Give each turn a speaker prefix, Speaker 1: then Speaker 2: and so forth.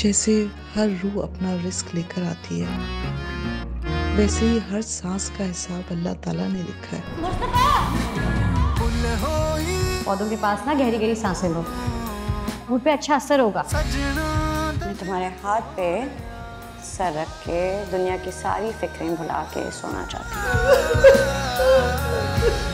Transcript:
Speaker 1: जैसे हर रूह अपना रिस्क लेकर आती है, वैसे ही हर सांस का हिसाब अल्लाह ताला ने लिखा है।
Speaker 2: पौधों के पास ना गहरी गहरी सांसें लो, मूड पे अच्छा असर होगा।
Speaker 3: मैं तुम्हारे हाथ पे सर रख के दुनिया की सारी फिक्रें भुला के सोना चाहती हूँ।